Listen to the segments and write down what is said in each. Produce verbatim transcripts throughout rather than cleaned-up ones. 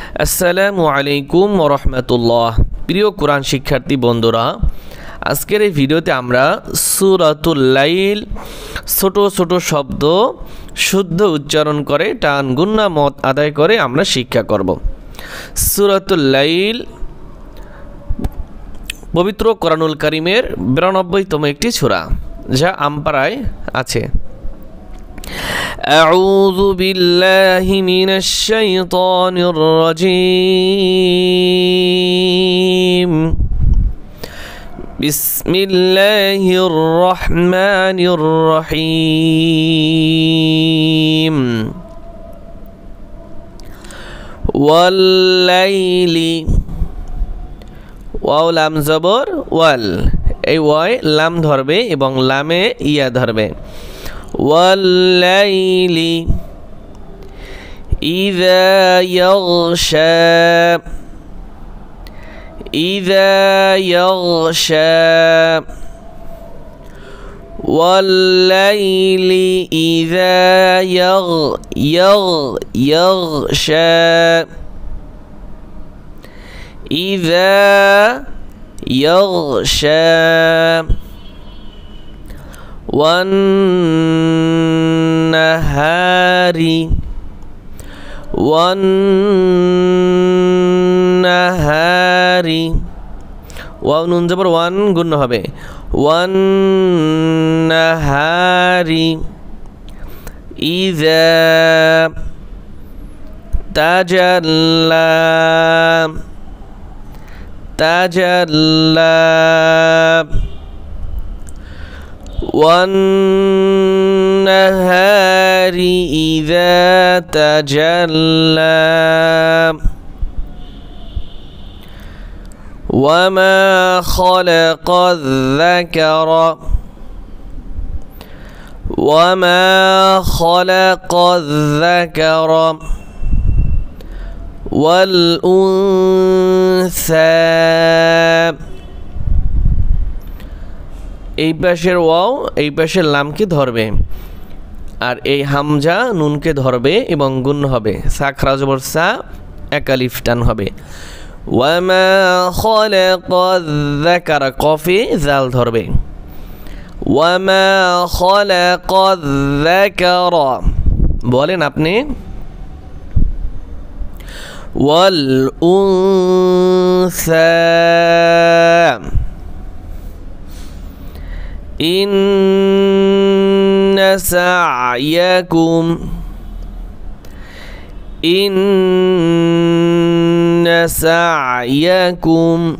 আসসালামু আলাইকুম ওয়া রাহমাতুল্লাহ। প্রিয় কোরআন শিক্ষার্থী বন্ধুরা, আজকের এই ভিডিওতে আমরা সূরাতুল লাইল ছোট ছোট শব্দ শুদ্ধ উচ্চারণ করে টান গুন্না মত আদায় করে আমরা শিক্ষা করব। সূরাতুল লাইল পবিত্র কোরআনুল কারীমের বিরানব্বইতম একটি সূরা, যা আমপারায় আছে। أعوذ بالله من الشيطان الرجيم بسم الله الرحمن الرحيم والليل ওয়াও লাম জবর ওয়াল, এই ওয়াই লাম ধরবে এবং লামে ইয়া ধরবে। والليل إذا يغشى إذا يغشى والليل إذا يغ يغ يغشى إذا يغشى والنهار والنهار ওয়াও নুন জবর ওয়ান গুণ হবে। والنهار إذا تجلى تجلى والنهار إذا تجلى وما خلق الذكر وما خلق الذكر والأنثى এই পাশের ওয়াও এই পাশের লামকে ধরবে, আর এই হামজা নুনকে ধরবে এবং গুণ হবে। সা খারা জবর সা, এক আলিফ টান হবে। ওয়ামা খালাকায যাকারা কফে জাল ধরবে। ওয়ামা খালাকায যাকারা বলেন আপনি। ওয়াল উনসা إن سعيكم إن سعيكم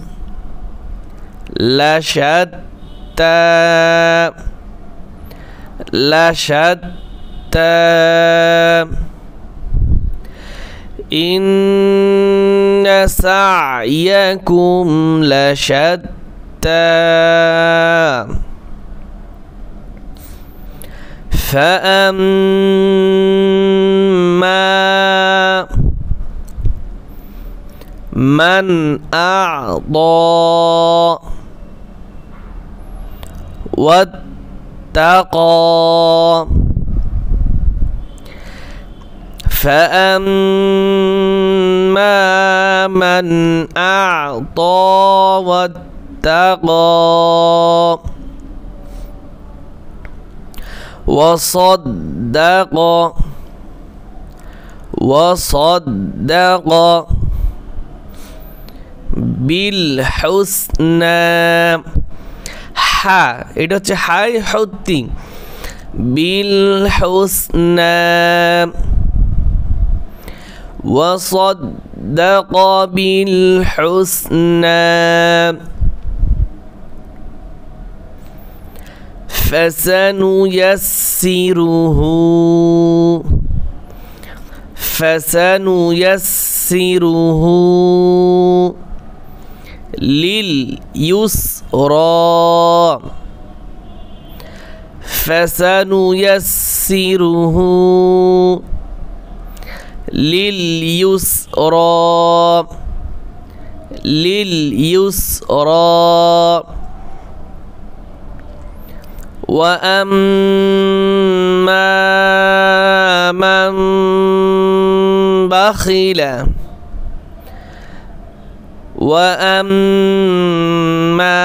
لشتى لشتى إن سعيكم لشتى فأما من أعطى واتقى فأما من أعطى واتقى وصدق وصدق بالحسنى হা এটা হচ্ছে হাই হত্তি بالحسنى وصدق بالحسنى فسنيسره فسنيسره لليسرى فسنيسره لليسرى لليسرى وأما من بخل ওয়াম্মা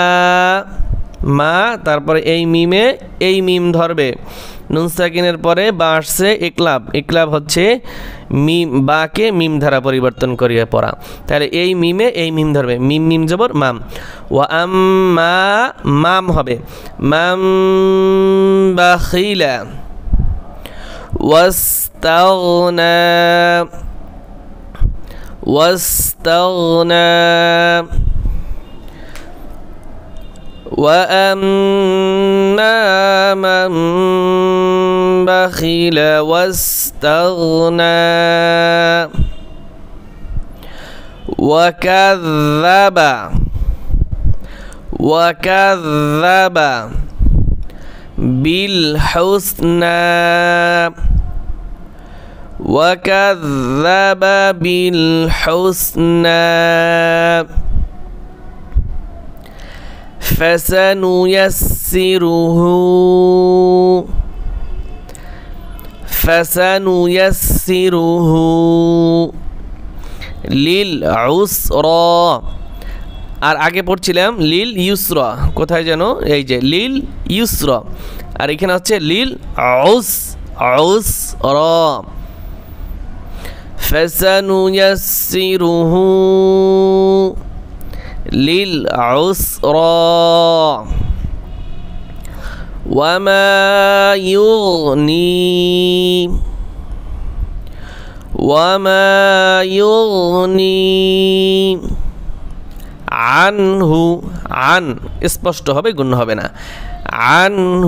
মা তারপরে এই মিমে এই মিম ধরবে নুন সাকিনের পরে বা আসছে একলাব একলাব হচ্ছে মিম বাকে মিম ধারা পরিবর্তন করিয়ে পড়া তাহলে এই মিমে এই মিম ধরবে মিম মিম জবর মাম ওয়াম্মা মাম হবে মাম বাখিলা ওয়াস্তাগনা واستغنى وأما من بخل واستغنى وكذب وكذب بالحسنى وكذب بالحسنى فسنيسره فسنيسره للعسرى আর আগে পড়ছিলাম লিল ইউসরা কোথায় যেন এই যে লিল ইউসরা আর এখানে হচ্ছে লিল উস উসরা فسنيسره للعسرى وما يغني وما يغني عنه عن স্পষ্ট হবে গুণ হবে না عنه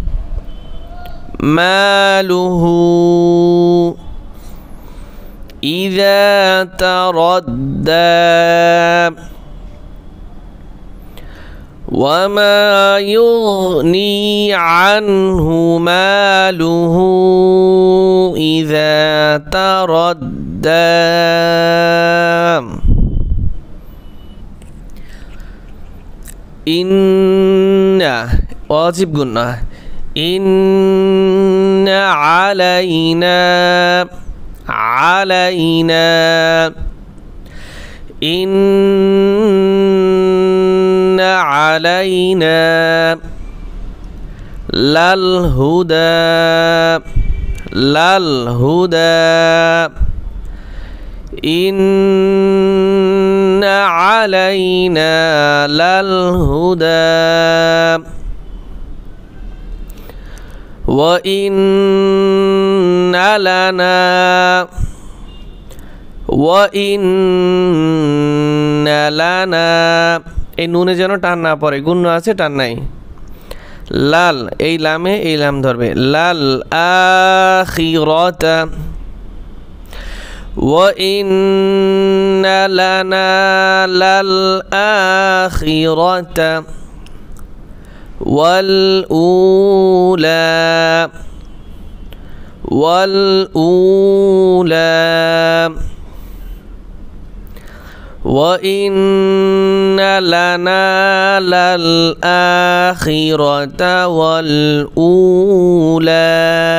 ماله إذا تردى وما يغني عنه ماله إذا تردى إن واجب قلنا إن علينا علينا إن علينا للهدى للهدى إن علينا للهدى وإن لنا وإن لنا এই নুনে যেন টান না পড়ে গুণ আছে টান নাই লাল এই লামে এই লাম ধরবে লাল আখিরাতা وإن لنا للآخرة والأولى والأولى وإن لنا للآخرة والأولى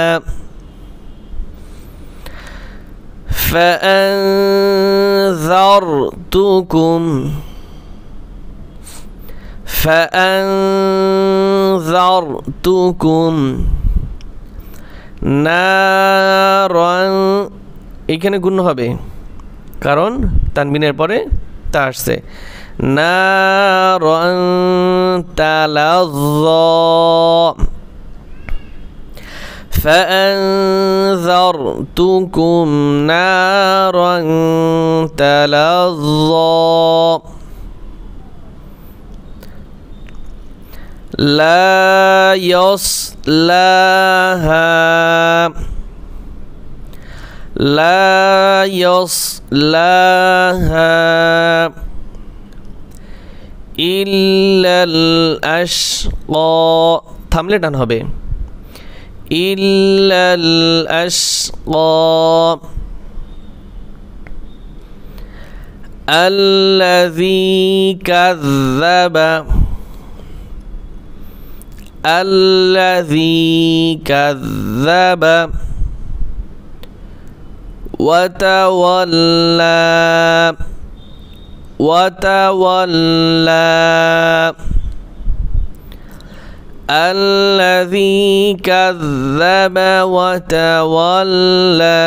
فأنذرتكم فأنذرتكم نارا এখানে গুণ হবে কারণ তানবিনের পরে তা আসছে নারান তালাজ্জা فأنذرتكم نارا تلظى لا يصلاها لا يصلاها إلا الأشقى থামলে টান হবে إلا الأشقى الذي كذب الذي كذب وتولى وتولى الذي كذب وتولى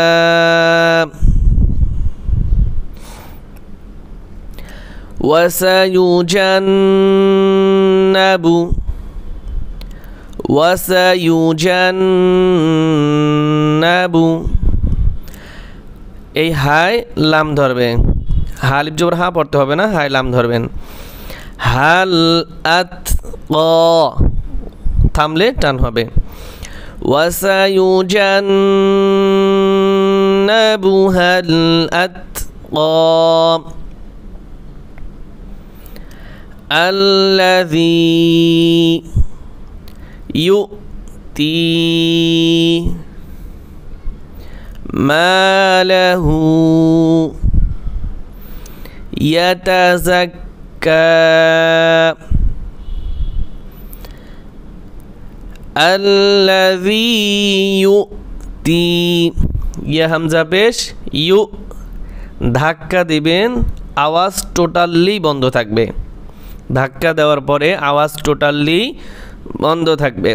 وسيجنب وسيجنب এই হাই লাম ধরবে হালিফ জবর হা পড়তে হবে না হাই লাম ধরবেন হাল আত ক থামলে টান হবে ওয়াসায়ুজান্নাবুহাল আতকা আল্লাযী ইউতি মালাহু ইয়াতাযাক্কা الذي يؤتي ইয়া হামজা পেশ ইউ ধাক্কা দিবেন আওয়াজ টোটালি বন্ধ থাকবে ধাক্কা দেওয়ার পরে আওয়াজ টোটালি বন্ধ থাকবে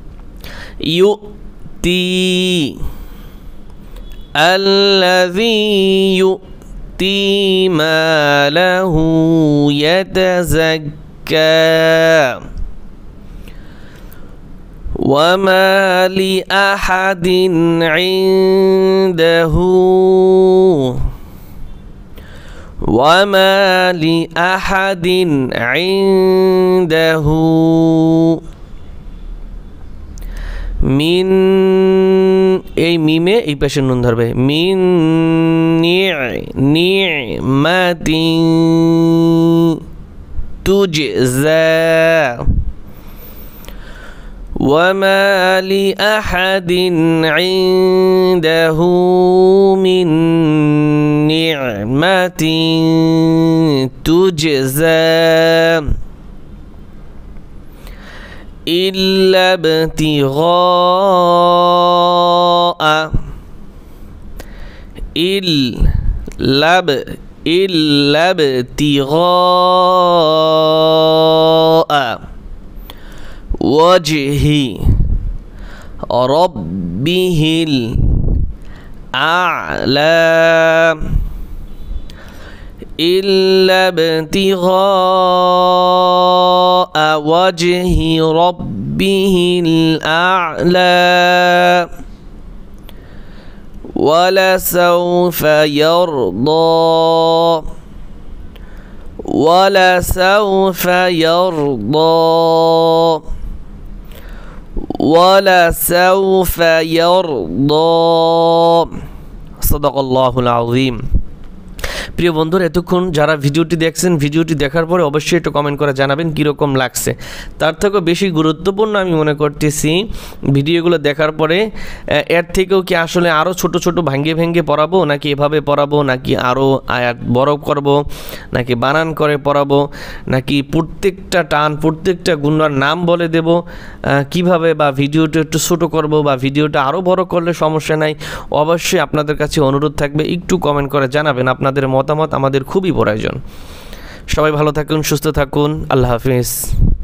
ইউতি الذي يؤتي ماله يتزكى وما لأحد عنده وما لأحد عنده মিন এই মিমে এই পাশে নুন ধরবে মিন নি'মাতিন তুজজা وما لأحد عنده من نعمة تجزى إلا ابتغاء إلا إلا ابتغاء وجه ربه الأعلى إلا ابتغاء وجه ربه الأعلى ولسوف يرضى ولسوف يرضى ولسوف يرضى صدق الله العظيم প্রিয় বন্ধুরা এতক্ষণ যারা ভিডিওটি দেখছেন ভিডিওটি দেখার পরে অবশ্যই একটু কমেন্ট করে জানাবেন কীরকম লাগছে তার থেকেও বেশি গুরুত্বপূর্ণ আমি মনে করতেছি ভিডিওগুলো দেখার পরে এর থেকেও কি আসলে আরও ছোট ছোট ভাঙ্গে ভেঙ্গে পড়াবো নাকি এভাবে পড়াবো নাকি আরও আয়াত বড় করব নাকি বানান করে পড়াবো নাকি প্রত্যেকটা টান প্রত্যেকটা গুণার নাম বলে দেব কিভাবে বা ভিডিওটা একটু ছোটো করব বা ভিডিওটা আরও বড় করলে সমস্যা নাই অবশ্যই আপনাদের কাছে অনুরোধ থাকবে একটু কমেন্ট করে জানাবেন আপনাদের মতামত আমাদের খুবই প্রয়োজন সবাই ভালো থাকুন সুস্থ থাকুন আল্লাহ হাফিজ